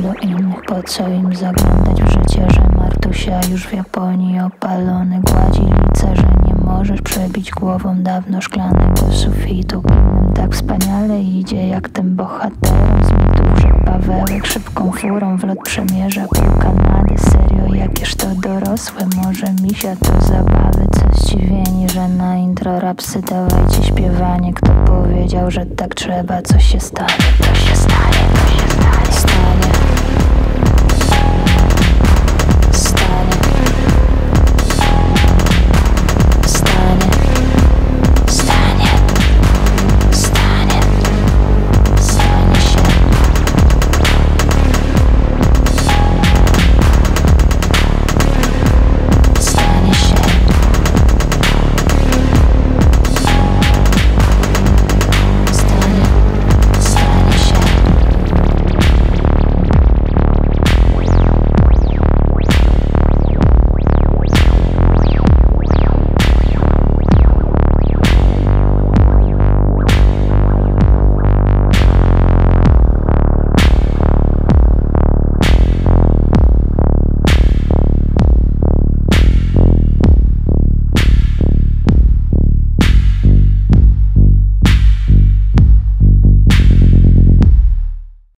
do innych. Po co im zaglądać w życie, że Martusia już w Japonii opalony gładzi lice, że nie możesz przebić głową dawno szklanego sufitu. Innym tak wspaniale idzie jak tym bohaterom z mitów, że Pawełek szybką furą w lot przemierza pół Kanady. Serio, jakież to dorosłe, może misia to zabawy. Co zdziwieni, że na intro rapsy dawajcie śpiewanie. Kto powiedział, że tak trzeba, co się stanie, to się stanie, to się stanie.